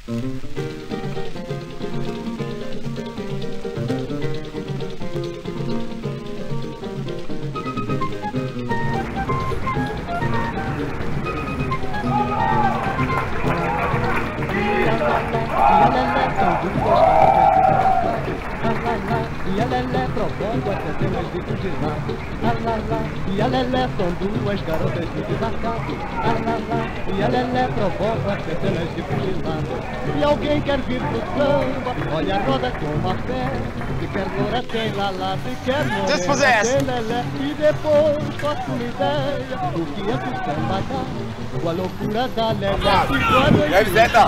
E a Lelé propondo as centenas de fuzilados. E a Lelé são duas garotas de desacato. E a Lelé provoca as centenas de fuzilados. E alguém quer vir pro samba, olha a roda com a fé. Se quer loura tem lalá, se quer morena tem Lelé. E depois faço uma ideia, o que é que o samba dá? Com a loucura da Lelé. E a visita.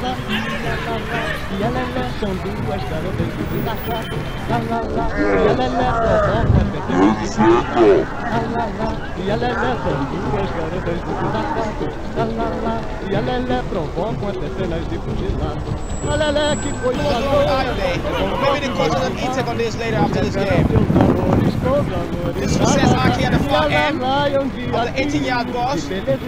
E a Lelé são duas garotas de desacato. E a Lelé provoca as centenas de fuzilados. E a Lelé são duas garotas de desacato. E a Lelé provoca as centenas de fuzilados. A Lelé que coisa boa. Maybe the coach will take on this later after this game. The success Aki at the far end of the 18-yard box.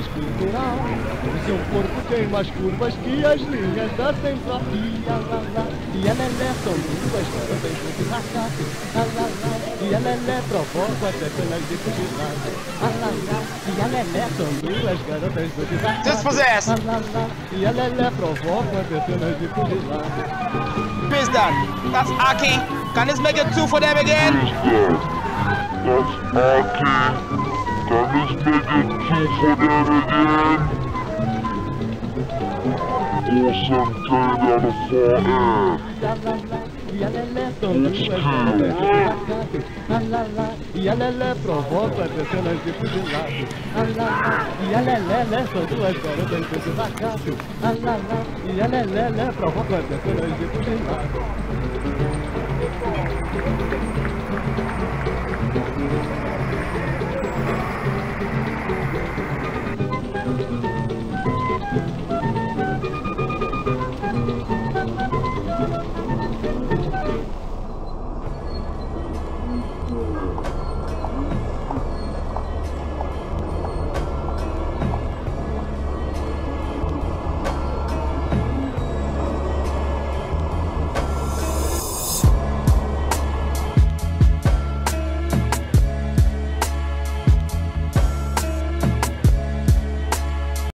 O seu corpo tem mais curvas que as linhas da central. E a Lelé são duas garotas de desacato. E a Lelé provoca as centenas de fuzilados. E a Lelé são duas garotas de desacato. Dispossess. E a Lelé provoca as centenas de fuzilados. Biz that. That's Aki. Can this make it 2 for them again? That's Aki. Can this make it 2 for them again? Awesome turn down the far end. E a Lelé são duas garotas de desacato. E a Lelé provoca as centenas de fuzilados. E a Lelé são duas garotas de desacato. E a Lelé provoca as centenas de fuzilados.